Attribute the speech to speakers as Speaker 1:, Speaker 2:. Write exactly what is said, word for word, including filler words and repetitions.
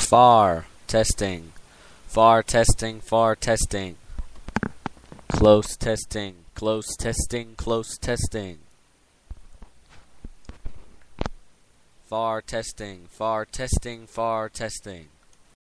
Speaker 1: Far testing. Far testing. Far testing. Close testing. Close testing. Close testing. Far testing. Far testing. Far testing.